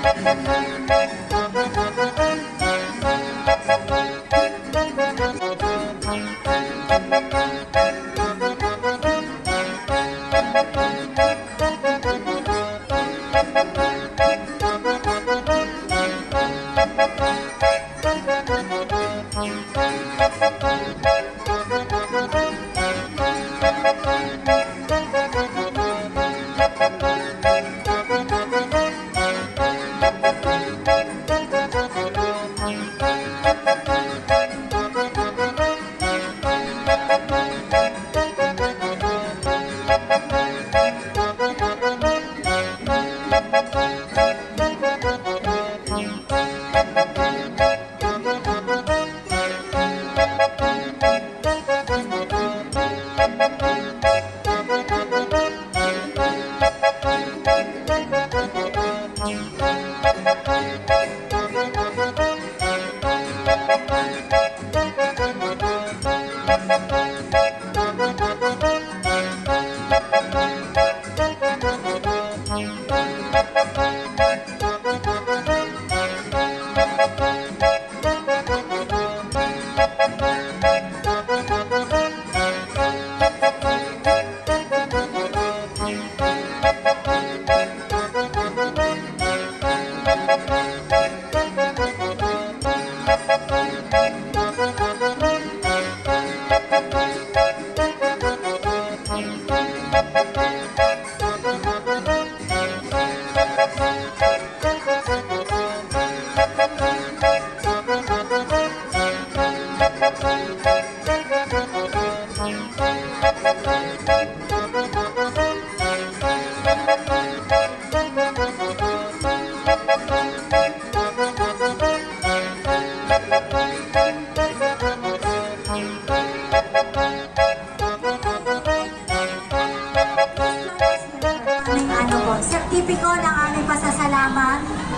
Sertipiko ng aming pasasalamat.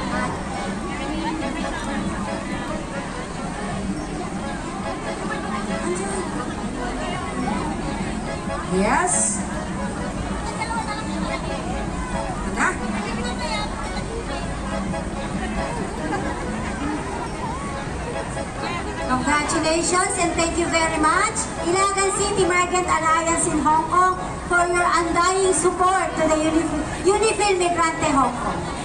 Yes. Na? Congratulations and thank you very much, Ilagan City Migrant Alliance in Hong Kong, for your undying support to the Unifil Migrante Hong Kong.